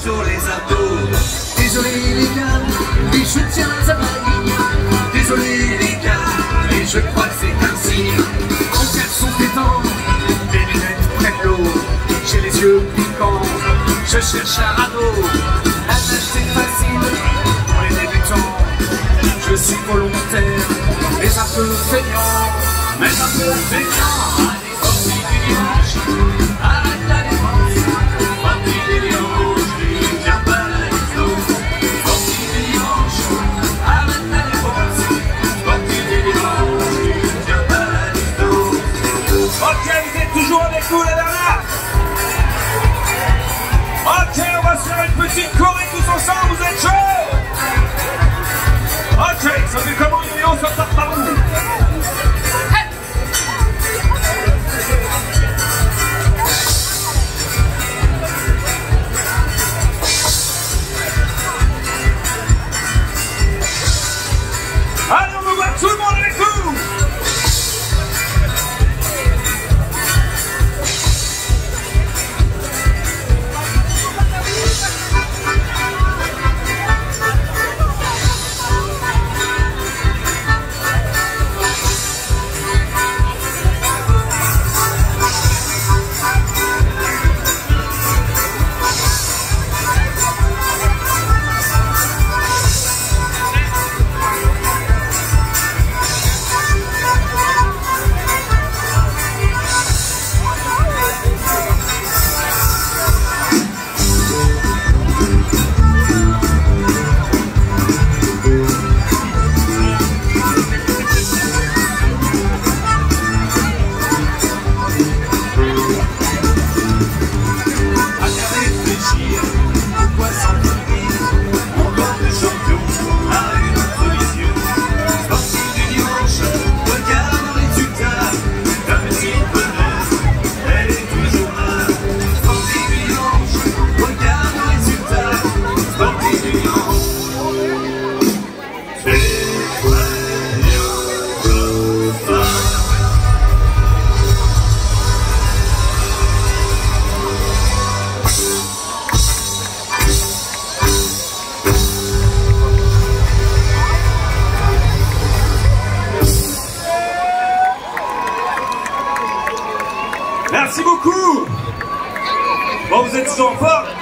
sur les abdos. Désolé les gars, mais je tiens à ma ligne. Désolé les gars, mais je crois que c'est un signe. En caleçon pétant, mes lunettes prennent l'eau. J'ai les yeux piquants, je cherche un radeau. La nage c'est facile pour les débutants. Je suis volontaire, mais un peu feignant. Mais un peu feignant. Allez, sortie du dimanche, arrête la défense. Sortie du dimanche, viens pas la listo. Sortie du dimanche, arrête la défense. Sortie du dimanche, viens pas la listo. Ok, vous êtes toujours avec nous, Laver'night. Ok, on va se faire une petite choré tous ensemble, vous êtes chauds? Ok, ça fait comment yo-yo, ça part par où? Allez, on me voit tout le monde avec vous! Merci beaucoup. Bon, vous êtes toujours en forme.